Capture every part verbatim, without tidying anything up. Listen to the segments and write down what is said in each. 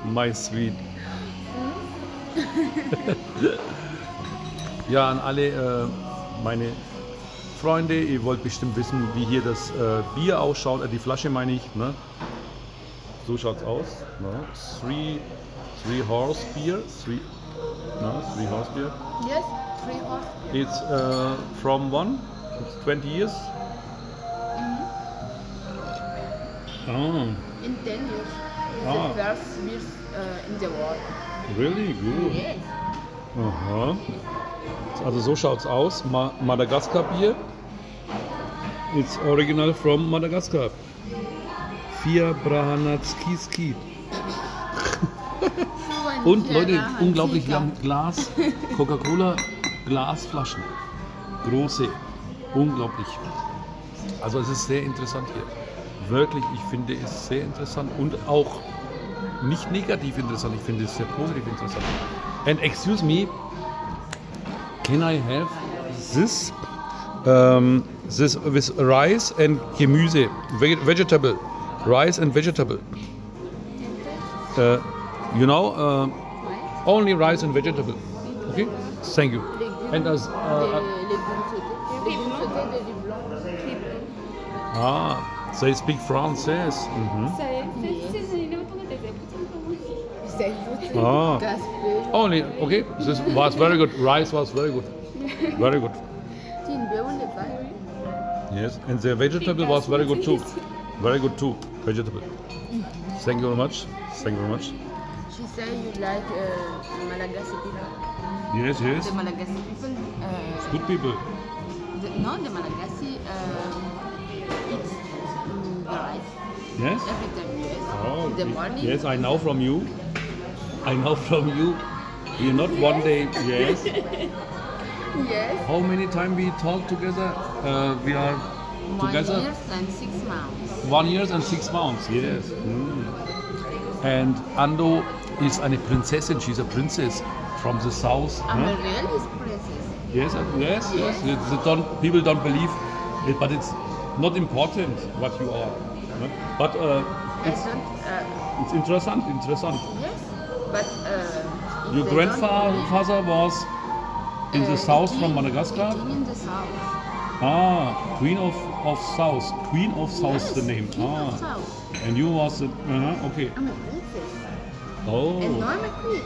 My sweet. Ja, an alle äh, meine Freunde, ihr wollt bestimmt wissen, wie hier das äh, Bier ausschaut, äh, die Flasche meine ich. Ne? So schaut's aus. Ne? Three, three Horse Beer. Three, no, three Horse Beer. Yes, three horse. It's uh, from one. It's twenty years. Mm-hmm. Oh, In ten years. It's Ah. the first beer uh, in the world. really good. Yes. Aha. Also so schaut's aus. Ma Madagaskar Bier. It's original from Madagascar. Vier Brahanatskiski. Und Leute, unglaublich, wir haben Glas, Coca-Cola, Glasflaschen. Große. Unglaublich. Also es ist sehr interessant hier. Wirklich, ich finde es sehr interessant und auch nicht negativ interessant. Ich finde es sehr positiv interessant. And excuse me, can I have this? Um, this with rice and Gemüse, veg vegetable, rice and vegetable. Uh, you know, uh, only rice and vegetable. Okay, thank you. And as uh, ah, they speak Français. Mhm. Ah, only okay. This was very good. Rice was very good. Very good. Yes, and the vegetable was very good too. Very good too. Vegetable. Thank you very much. Thank you very much. She said you like uh, Malagasy people. Yes, yes. The Malagasy people. Uh, Good people. the, no, the Malagasy uh, eats mm, the rice Yes. every time. Yes. Oh, in the morning. yes, I know from you. I know from you. We're not one day. Yes. Yes. How many times we talk together? Uh, we are One together. year and six months. One year and six months. Yes. Mm. And Ando is eine Prinzessin. She's a princess from the south. I'm huh? a real princess. Yes, uh, yes, yes. Yes. It- they don't, people don't believe it, but it's not important what you are. huh? But uh, I it's, don't. Uh, it's interessant, interessant. yes, but uh, if Your they don't grandfather was in believe, the uh, south eating- from Madagascar? eating in the south. Ah, Queen of, of South. Queen of South, Yes, the name. Queen ah. of South. And you was the, uh-huh, okay. I'm a princess. Oh, And now I'm a queen.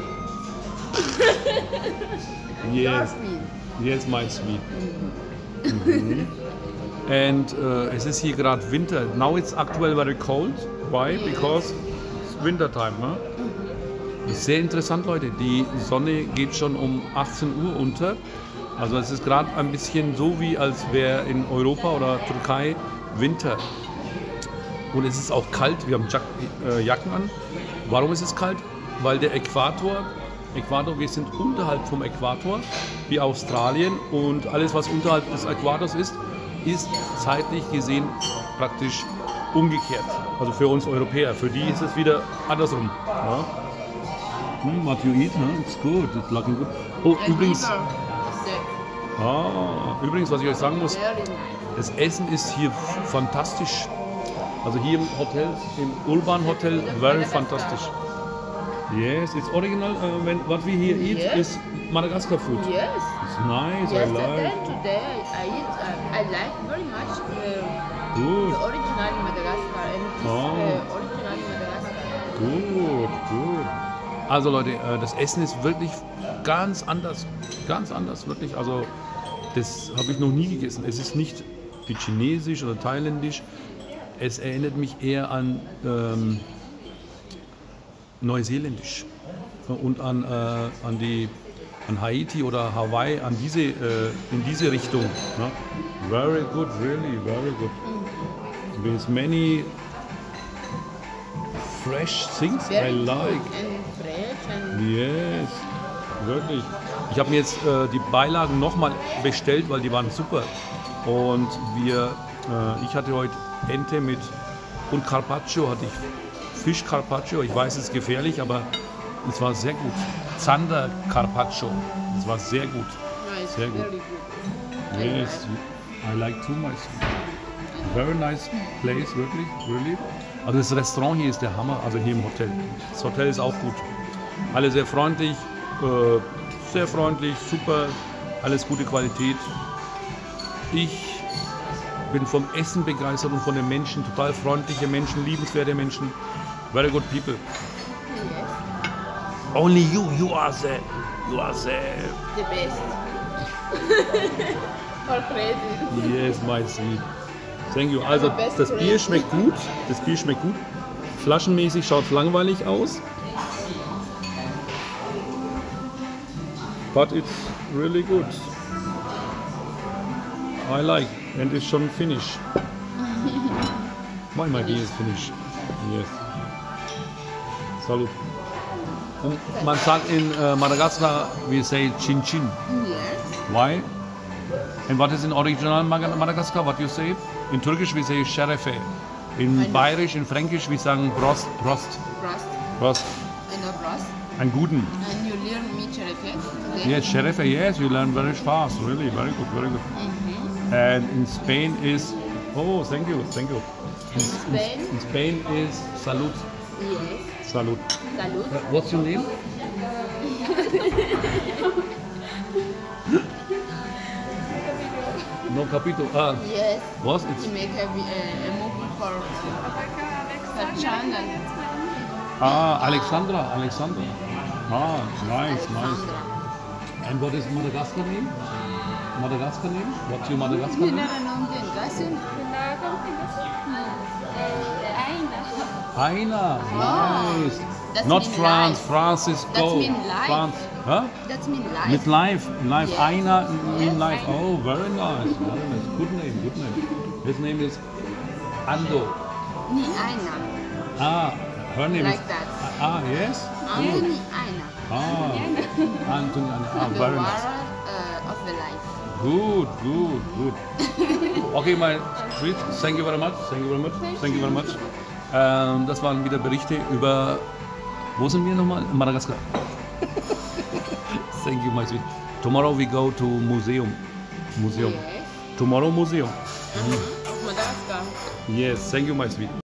yes, Your queen. yes, my sweet. Mhm. And uh, es ist hier gerade Winter. Now it's aktuell very cold. Why? Yes. Because it's winter time. Huh? Ist sehr interessant, Leute. Die Sonne geht schon um achtzehn Uhr unter. Also es ist gerade ein bisschen so, wie als wäre in Europa oder Türkei Winter. Und es ist auch kalt. Wir haben Jack äh, Jacken an. Warum ist es kalt? Weil der Äquator, Äquator, wir sind unterhalb vom Äquator, wie Australien. Und alles, was unterhalb des Äquators ist, ist zeitlich gesehen praktisch umgekehrt. Also für uns Europäer. Für die ist es wieder andersrum. Ja. Hm, what you eat, huh? It's good, it's looking good. Oh, And übrigens, liver, steak. ah, übrigens, was ich euch sagen muss, Very nice. das Essen ist hier fantastisch. Also hier im Hotel, im Urban Hotel, very fantastisch. Yes, it's original. Uh, when what we here eat Yes. is Madagascar food. Yes. It's nice. I Yesterday, like. today, I eat. Uh, I like very much uh, Good, the original in Madagascar and this Oh. uh, original in Madagascar. good, good. Also Leute, äh, das Essen ist wirklich ganz anders, ganz anders, wirklich. Also das habe ich noch nie gegessen. Es ist nicht wie chinesisch oder thailändisch. Es erinnert mich eher an ähm, neuseeländisch und an, äh, an, die, an Haiti oder Hawaii, an diese, äh, in diese Richtung. Ne? Very good, really, very good. With many fresh things I Very like. good and fresh and Yes, wirklich. Ich habe mir jetzt äh, die Beilagen nochmal bestellt, weil die waren super. Und wir, äh, ich hatte heute Ente mit und Carpaccio hatte ich Fisch Carpaccio. Ich weiß, es ist gefährlich, aber es war sehr gut. Zander Carpaccio. Es war sehr gut. nice, Sehr gut. very good. Yes, I like too much. Very nice place, wirklich, really. Also das Restaurant hier ist der Hammer, also hier im Hotel. Das Hotel ist auch gut. Alle sehr freundlich, äh, sehr freundlich, super, alles gute Qualität. Ich bin vom Essen begeistert und von den Menschen, total freundliche Menschen, liebenswerte Menschen. Very good people. Yes. Only you, you are the, you are the... The best. Or crazy. Yes, my sweet. Thank you. Also das Bier schmeckt gut, das Bier schmeckt gut. Flaschenmäßig schaut es langweilig aus. But it's really good. I like, and it's schon finish. My my beer is finished. Yes. Salut. Und man sagt in äh, Madagaskar, we say chin chin. Yes. Why? And what is in original Mag- Madagascar? What you say? In Turkish we say Şerefe. In Bayerisch, in Fränkisch we sagen Prost, Prost, Prost. Prost. I know Prost. Einen guten. And you learn me Şerefe today? Yes, Şerefe, yes, you learn very fast, really, very good, very good. Mm-hmm. And in Spain is, oh, thank you, thank you. In, Spain? in Spain is Salud, Yes. Salud. Salud. Uh, what's your name? No capito. Ah, Yes. was? It's You make a, vi- a, a movie for her channel. ah, Alexandra, Alexandra. Ah, nice, nice. Alexandra. And what is Madagascar name? Madagascar name? What's your Madagascar name? Nella non den Gassen. Aina, nice. That's Not mean France, life. France is That's go. mean life. France, huh? That's mean life. With life, life. Yes. Aina mean Yes, life. Aina. Oh, very nice, very nice. Good name, good name. His name is Ando. Ni Aina. Ah, her name Like is. that. Ah, yes. Good. Ni Aina. Ah, Anthony. Ah, The very water nice. uh, of the life. Good, good, good. Okay, my sweet, thank you very much, thank you very much, thank you very much. Ähm, das waren wieder Berichte über, wo sind wir nochmal? Madagaskar. Thank you, my sweet. Tomorrow we go to museum. Museum. Yes. Tomorrow museum. Of Madagascar. Yes, thank you, my sweet.